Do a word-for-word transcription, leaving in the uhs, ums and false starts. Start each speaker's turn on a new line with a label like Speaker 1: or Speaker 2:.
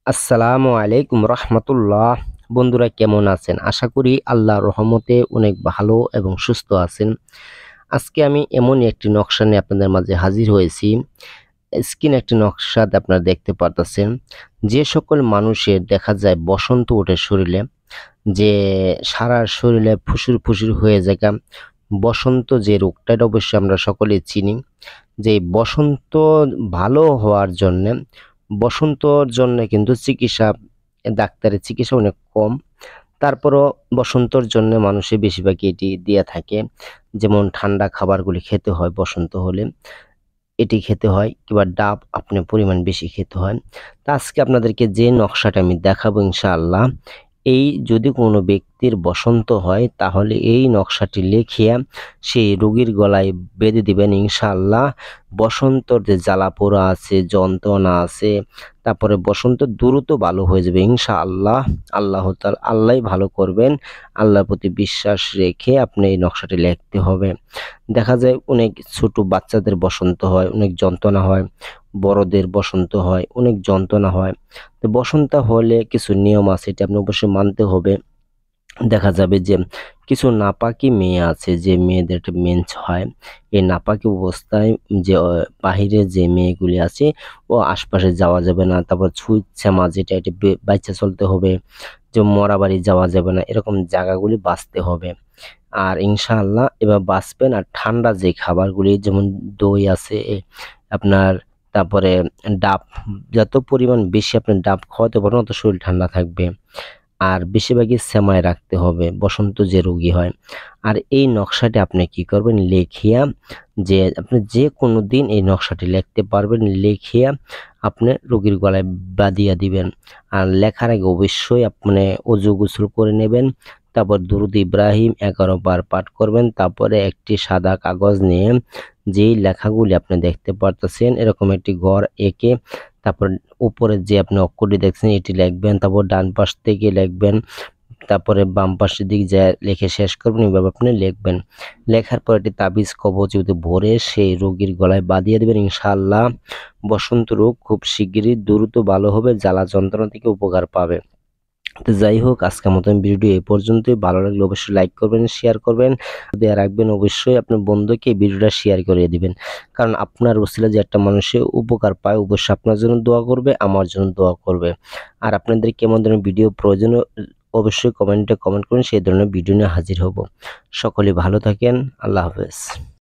Speaker 1: আসসালামু আলাইকুম রহমতুল্লাহ। বন্ধুরা কেমন আছেন? আশা করি আল্লাহর রহমতে অনেক ভালো এবং সুস্থ আছেন। আজকে আমি এমন একটি নকশা নিয়ে আপনাদের মাঝে হাজির হয়েছি। স্ক্রিন একটি নকশাতে আপনারা দেখতে পারতেছেন, যে সকল মানুষের দেখা যায় বসন্ত ওঠে শরীরে, যে সারা শরীরে ফুসুর ফুসুর হয়ে যায়, বসন্ত যে রোগটা, এটা অবশ্যই আমরা সকলেই চিনি। যে বসন্ত ভালো হওয়ার জন্য, বসন্তর জন্য কিন্তু চিকিৎসা, ডাক্তারের চিকিৎসা অনেক কম। তারপরও বসন্তর জন্য মানুষে বেশিরভাগই এটি দিয়ে থাকে। যেমন ঠান্ডা খাবারগুলি খেতে হয় বসন্ত হলে, এটি খেতে হয়, কিংবা ডাব আপনি পরিমাণ বেশি খেতে হয়। তা আজকে আপনাদেরকে যে নকশাটা আমি দেখাবো ইনশাআল্লাহ, এই যদি কোনো ব্যক্তির বসন্ত হয় তাহলে এই নকশাটি লিখিয়া সেই রোগীর গলায় বেঁধে দিবেন ইনশাআল্লাহ। বসন্তর যে জ্বালা পোড়া আছে, যন্ত্রণা আছে, তারপরে বসন্ত দ্রুত ভালো হয়ে যাবে ইনশাআল্লাহ। আল্লাহ তাআলা আল্লাহই ভালো করবেন। আল্লাহর প্রতি বিশ্বাস রেখে আপনি এই নকশাটি লিখতে হবে। দেখা যায় অনেক ছোট বাচ্চাদের বসন্ত হয়, অনেক যন্ত্রণা হয়, বড়দের বসন্ত হয়, অনেক যন্ত্রণা হয়। তো বসন্ত হলে কিছু নিয়ম আছে, এটা আপনি অবশ্যই মানতে হবে। দেখা যাবে যে কিছু নাপাকি মেয়ে আছে, যে মেয়েদের একটা মেন্স হয়, এই নাপাকি অবস্থায় যে আহ, বাহিরে যে মেয়েগুলি আছে ও আশপাশে যাওয়া যাবে না। তারপর ছুঁচা যেটা, এটা বে- বাইচা চলতে হবে। যে মরা বাড়ি যাওয়া যাবে না, এরকম জায়গাগুলি বাঁচতে হবে। আর ইনশাআল্লাহ এবার বাঁচবেন। আর ঠান্ডা যে খাবারগুলি, যেমন দই আছে আপনার, তারপরে ডাব, যত পরিমাণ বেশি আপনি ডাব খাওয়াতে পারেন তত শরীর ঠান্ডা থাকবে। আর বেশিরভাগই সেমাই রাখতে হবে বসন্ত যে রোগী হয়। আর এই নকশাটি আপনি কি করবেন, লেখিয়া, যে আপনি যে কোনো দিন এই নকশাটি লিখতে পারবেন, লেখিয়া আপনি রোগীর গলায় বাঁধিয়া দিবেন। আর লেখার আগে অবশ্যই আপনি অজু গোসল করে নেবেন। তারপর দুরূদ ইব্রাহিম এগারো বার পাঠ করবেন। তারপরে একটি সাদা কাগজ নিয়ে যেই লেখাগুলি আপনি দেখতে পারতেছেন, এরকম একটি ঘর এঁকে, তারপর উপরে যে আপনি অক্ষরটি দেখছেন এটি লিখবেন। তারপর ডান পাশ থেকে লিখবেন, তারপরে বাম পাশের দিকে যা লিখে শেষ করবেন, এইভাবে আপনি লিখবেন। লেখার পর একটি তাবিজ কবজ যদি ভরে সেই রোগীর গলায় বাঁধিয়ে দেবেন ইনশাআল্লাহ। বসন্ত রোগ খুব শিগগিরই দ্রুত ভালো হবে, জ্বালা যন্ত্রণা থেকে উপকার পাবে। তো যাই হোক, আজকের মতন ভিডিও এই পর্যন্তই। ভালো লাগলে অবশ্যই লাইক করবেন, শেয়ার করবেন, দেয়া রাখবেন। অবশ্যই আপনার বন্ধুকে ভিডিওটা শেয়ার করে দিবেন, কারণ আপনার ওসিলা যে একটা মানুষের উপকার পায়, অবশ্যই আপনার জন্য দোয়া করবে, আমার জন্য দোয়া করবে। আর আপনাদের কেমন ধরনের ভিডিও প্রয়োজন অবশ্যই কমেন্টে কমেন্ট করুন, সেই ধরনের ভিডিও নিয়ে হাজির হব। সকলে ভালো থাকেন। আল্লাহ হাফেজ।